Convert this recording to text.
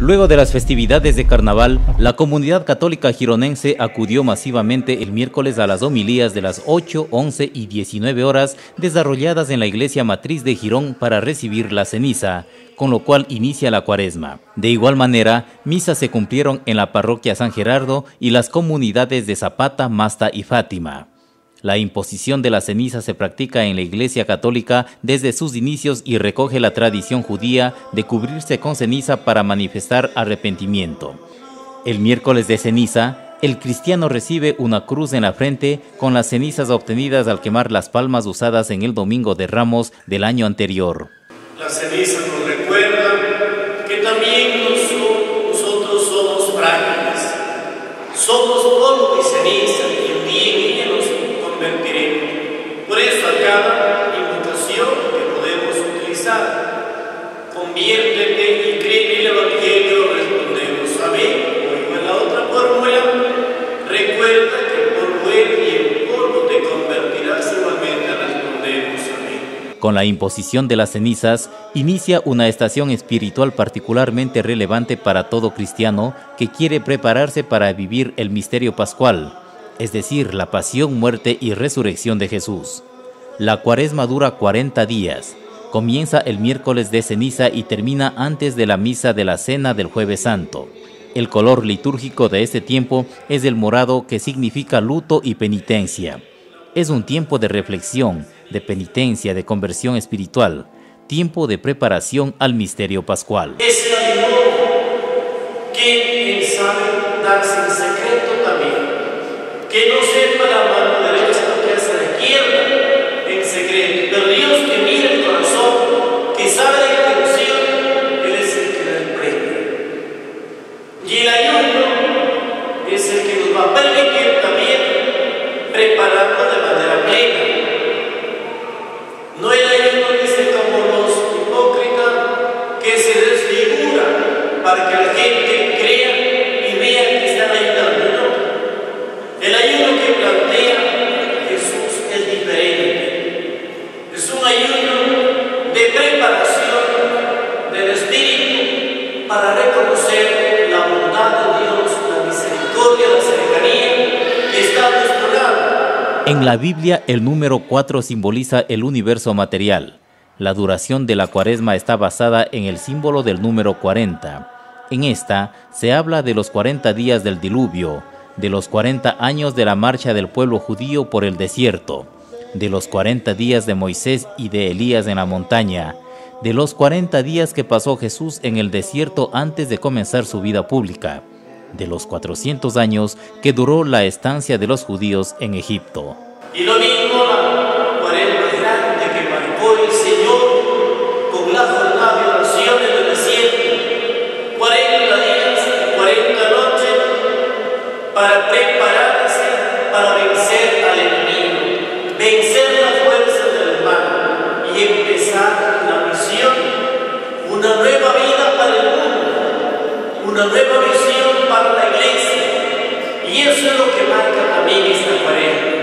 Luego de las festividades de carnaval, la comunidad católica gironense acudió masivamente el miércoles a las homilías de las 8, 11 y 19 horas desarrolladas en la iglesia matriz de Girón para recibir la ceniza, con lo cual inicia la cuaresma. De igual manera, misas se cumplieron en la parroquia San Gerardo y las comunidades de Zapata, Masta y Fátima. La imposición de la ceniza se practica en la Iglesia Católica desde sus inicios y recoge la tradición judía de cubrirse con ceniza para manifestar arrepentimiento. El miércoles de ceniza, el cristiano recibe una cruz en la frente con las cenizas obtenidas al quemar las palmas usadas en el Domingo de Ramos del año anterior. La ceniza nos recuerda que también nosotros somos frágiles, somos polvo y ceniza y un día en ella nos convertiremos. Por eso a cada invitación que podemos utilizar, conviértete y cree en el Evangelio, respondemos amén. O en la otra fórmula, recuerda que polvo eres y en polvo te convertirás, igualmente respondemos amén. Con la imposición de las cenizas, inicia una estación espiritual particularmente relevante para todo cristiano que quiere prepararse para vivir el misterio pascual, es decir, la pasión, muerte y resurrección de Jesús. La cuaresma dura 40 días, comienza el miércoles de ceniza y termina antes de la misa de la cena del Jueves Santo. El color litúrgico de este tiempo es el morado, que significa luto y penitencia. Es un tiempo de reflexión, de penitencia, de conversión espiritual, tiempo de preparación al misterio pascual. Es el ayuno que sabe darse en secreto también, que no sepa la mano derecha lo que hace la izquierda en secreto, pero Dios que mira el corazón, que sabe la intención, Él es el que da el premio. Y el ayuno es el que nos va a permitir también prepararnos de manera plena. No el ayuno dice como los hipócritas que se desfiguran para que la gente crea y vea que están ayunando. No. El ayuno que plantea Jesús es diferente. Es un ayuno de preparación del espíritu para reconocer la bondad de Dios, la misericordia, la cercanía que está a nuestro lado. En la Biblia, el número 4 simboliza el universo material. La duración de la cuaresma está basada en el símbolo del número 40. En esta se habla de los 40 días del diluvio, de los 40 años de la marcha del pueblo judío por el desierto, de los 40 días de Moisés y de Elías en la montaña, de los 40 días que pasó Jesús en el desierto antes de comenzar su vida pública, de los 400 años que duró la estancia de los judíos en Egipto. Y lo mismo la cuaresma grande que marcó el Señor con la jornada de oración en el desierto, 40 días, 40 noches, para prepararse para vencer al enemigo, vencer las fuerzas del mal y empezar la misión, una nueva vida para el mundo, una nueva visión para la iglesia. Y eso es lo que marca también esta cuaresma.